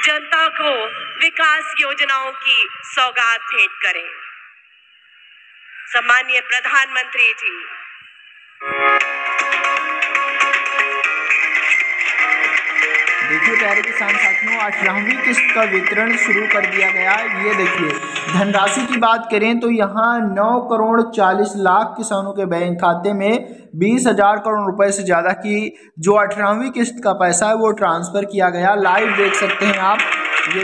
जनता को विकास योजनाओं की सौगात भेंट करें। सम्माननीय प्रधानमंत्री जी, देखिए प्यारे किसान साथियों, 18वीं किस्त का वितरण शुरू कर दिया गया। ये देखिए धनराशि की बात करें तो यहाँ 9 करोड़ 40 लाख किसानों के बैंक खाते में 20,000 करोड़ रुपए से ज़्यादा की जो 18वीं किस्त का पैसा है वो ट्रांसफ़र किया गया। लाइव देख सकते हैं आप, ये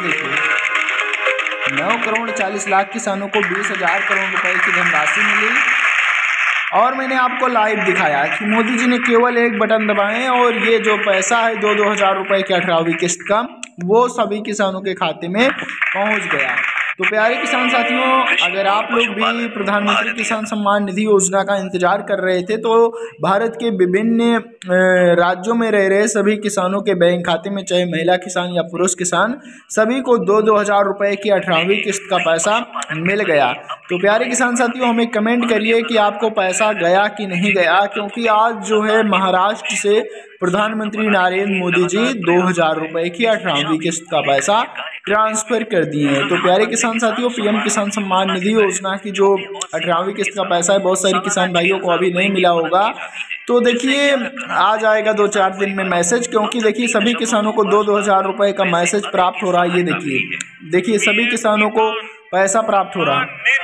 देखिए 9 करोड़ 40 लाख किसानों को 20,000 करोड़ रुपए की धनराशि मिली। और मैंने आपको लाइव दिखाया कि मोदी जी ने केवल एक बटन दबाएं और ये जो पैसा है 2-2 हज़ार रुपये की 18वीं किस्त का वो सभी किसानों के खाते में पहुंच गया। तो प्यारे किसान साथियों, अगर आप लोग भी प्रधानमंत्री किसान सम्मान निधि योजना का इंतजार कर रहे थे तो भारत के विभिन्न राज्यों में रह रहे सभी किसानों के बैंक खाते में, चाहे महिला किसान या पुरुष किसान, सभी को 2-2 हज़ार रुपये की 18वीं किस्त का पैसा मिल गया। तो प्यारे किसान साथियों, हमें कमेंट करिए कि आपको पैसा गया कि नहीं गया, क्योंकि आज जो है महाराष्ट्र से प्रधानमंत्री नरेंद्र मोदी जी 2,000 रुपये की 18वीं किस्त का पैसा ट्रांसफ़र कर दिए हैं। तो प्यारे किसान साथियों, पीएम किसान सम्मान निधि योजना की जो 18वीं किस्त का पैसा है बहुत सारे किसान भाइयों को अभी नहीं मिला होगा। तो देखिए आ जाएगा 2-4 दिन में मैसेज, क्योंकि देखिए सभी किसानों को 2-2 हज़ार रुपये का मैसेज प्राप्त हो रहा है। ये देखिए सभी किसानों को पैसा प्राप्त हो रहा है।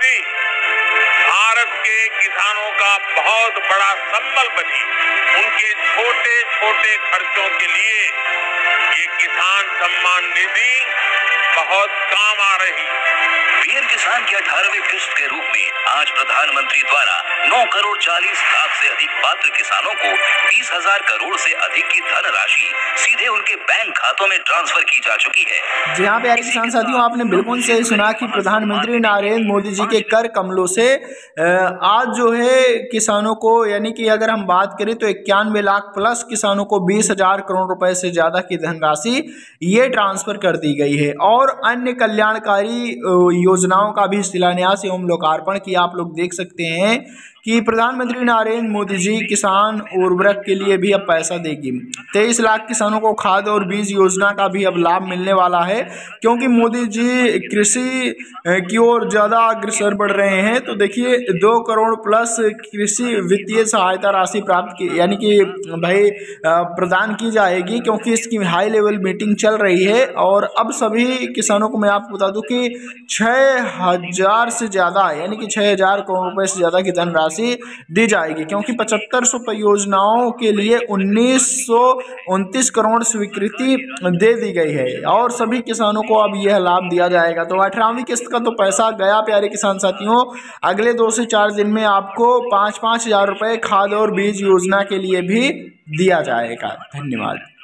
भारत के किसानों का बहुत बड़ा संबल बनी, उनके छोटे छोटे खर्चों के लिए ये किसान सम्मान निधि बहुत काम आ रही। पीएम किसान की 18वीं किस्त के रूप में आज प्रधानमंत्री द्वारा 9 करोड़ 40 लाख से अधिक पात्र किसानों को 20,000 करोड़ से अधिक की धनराशि सीधे उनके बैंक खातों में ट्रांसफर की जा चुकी है। जी हाँ प्यारे किसान साथियों, आपने बिल्कुल सही सुना कि प्रधानमंत्री नरेंद्र मोदी जी के कर कमलों से आज जो है किसानों को, यानी कि अगर हम बात करें तो 91 लाख प्लस किसानों को 20,000 करोड़ रुपए से ज़्यादा की धनराशि ये ट्रांसफ़र कर दी गई है। और अन्य कल्याणकारी योजनाओं का भी शिलान्यास एवं लोकार्पण किया। आप लोग देख सकते हैं कि प्रधानमंत्री नरेंद्र मोदी जी किसान उर्वरक के लिए भी अब पैसा देगी। 23 लाख किसानों को खाद और बीज योजना का भी अब लाभ मिलने वाला है, क्योंकि मोदी जी कृषि की ओर ज़्यादा अग्रसर बढ़ रहे हैं। तो देखिए 2 करोड़ प्लस कृषि वित्तीय सहायता राशि प्राप्त की, यानी कि भाई प्रदान की जाएगी, क्योंकि इसकी हाई लेवल मीटिंग चल रही है। और अब सभी किसानों को मैं आपको बता दूं कि 6,000 से ज़्यादा, यानी कि 6,000 करोड़ रुपये से ज़्यादा की धनराशि दी जाएगी, क्योंकि 7500 परियोजनाओं के लिए 1929 करोड़ स्वीकृति दे दी गई है और सभी किसानों को अब यह लाभ दिया जाएगा। तो 18वीं किस्त का तो पैसा गया प्यारे किसान साथियों। अगले 2 से 4 दिन में आपको 5-5 हज़ार रुपये खाद और बीज योजना के लिए भी दिया जाएगा। धन्यवाद।